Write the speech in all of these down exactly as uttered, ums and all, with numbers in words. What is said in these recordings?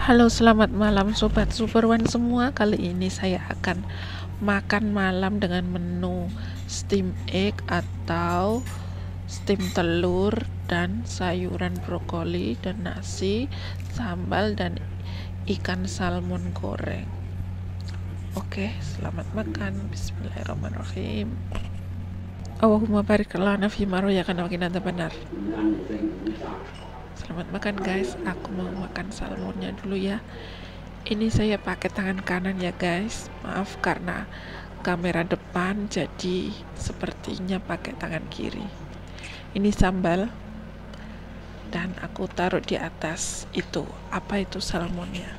Halo, selamat malam Sobat Super One semua. Kali ini saya akan makan malam dengan menu steam egg atau steam telur dan sayuran brokoli dan nasi, sambal dan ikan salmon goreng. Oke, selamat makan. Bismillahirrahmanirrahim. Allahumma barik lana fi ma razaqtana wa qina adzabannar. Selamat makan guys, aku mau makan salmonnya dulu ya. Ini saya pakai tangan kanan ya guys, maaf karena kamera depan jadi sepertinya pakai tangan kiri. Ini sambal dan aku taruh di atas itu, apa itu salmonnya.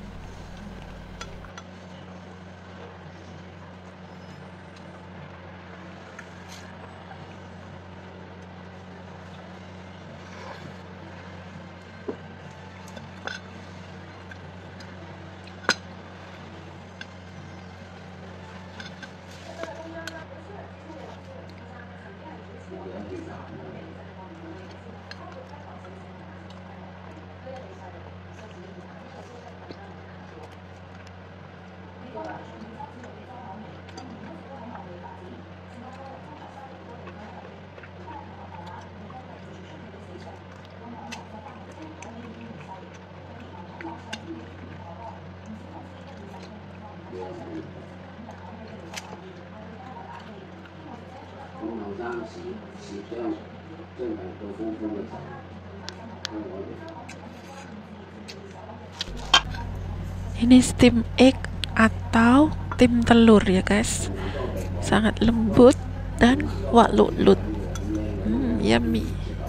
Ini steam egg atau tim telur ya guys, sangat lembut dan walulut, hmm, yummy.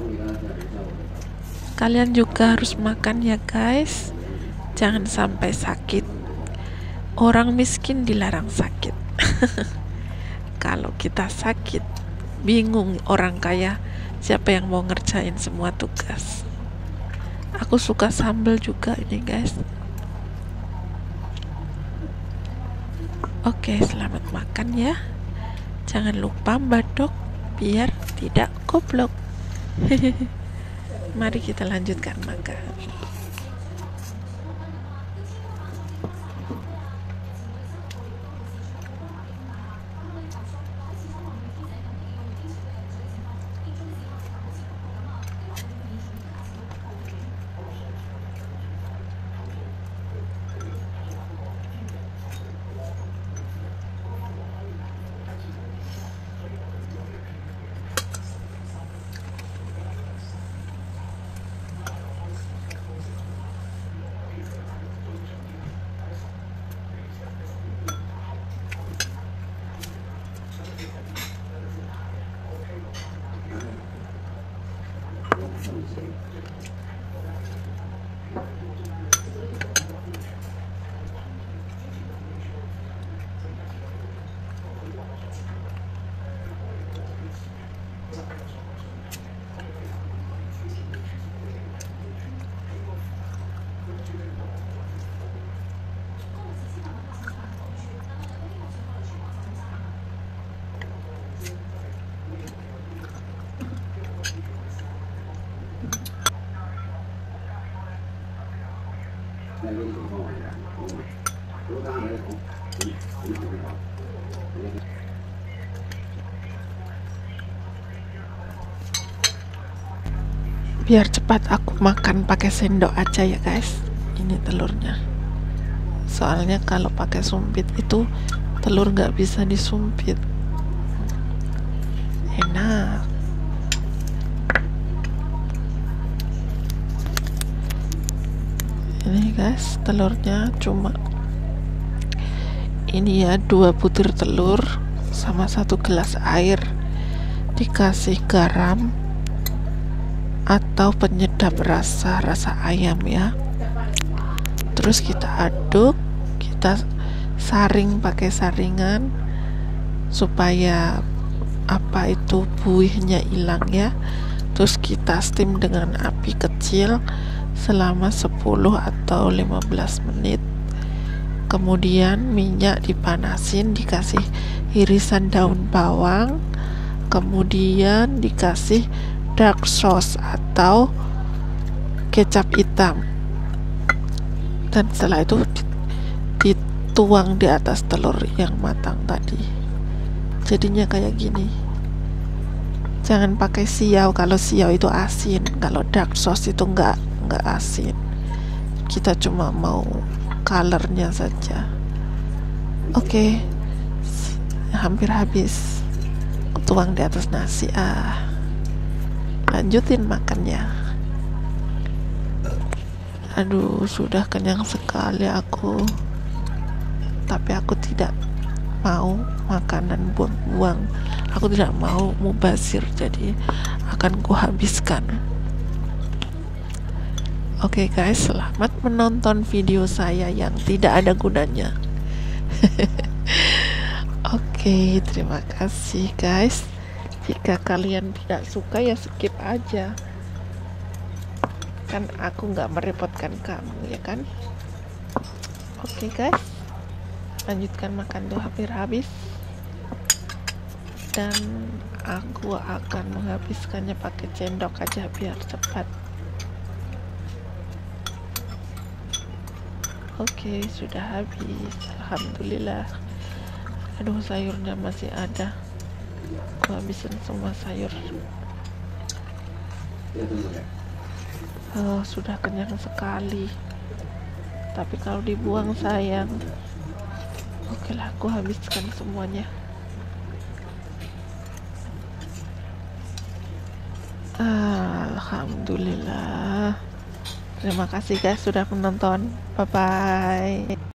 Kalian juga harus makan ya guys, jangan sampai sakit. Orang miskin dilarang sakit. Kalau kita sakit, bingung orang kaya, siapa yang mau ngerjain semua tugas. Aku suka sambal juga ini guys. Oke, selamat makan ya. Jangan lupa badok biar tidak goblok. Mari kita lanjutkan makan. Biar cepat aku makan pakai sendok aja ya guys. Ini telurnya. Soalnya kalau pakai sumpit itu telur nggak bisa disumpit. Enak. Ini guys, telurnya cuma ini ya, dua butir telur sama satu gelas air, dikasih garam atau penyedap rasa rasa ayam ya. Terus kita aduk, kita saring pakai saringan supaya apa itu buihnya hilang ya. Terus kita steam dengan api kecil selama sepuluh atau lima belas menit. Kemudian minyak dipanasin, dikasih irisan daun bawang, kemudian dikasih dark sauce atau kecap hitam. dan setelah itu dituang di atas telur yang matang tadi, jadinya kayak gini. Jangan pakai siau, kalau siau itu asin, kalau dark sauce itu enggak enggak asin, kita cuma mau colornya saja. Oke, hampir habis, tuang di atas nasi. Ah, lanjutin makannya. Aduh, sudah kenyang sekali aku, tapi aku tidak mau makanan buang-buang. Aku tidak mau mubazir, jadi akan kuhabiskan. Oke okay guys, selamat menonton video saya yang tidak ada gunanya. Oke okay, terima kasih guys. Jika kalian tidak suka ya skip aja, kan aku nggak merepotkan kamu ya kan. Oke okay guys, lanjutkan makan tuh, hampir habis, dan aku akan menghabiskannya pakai sendok aja biar cepat. Oke, sudah habis, alhamdulillah. Aduh, sayurnya masih ada, aku habisin semua sayur. Oh, sudah kenyang sekali, tapi kalau dibuang sayang. Oke lah, aku habiskan semuanya. Alhamdulillah. Terima kasih guys sudah menonton. Bye bye.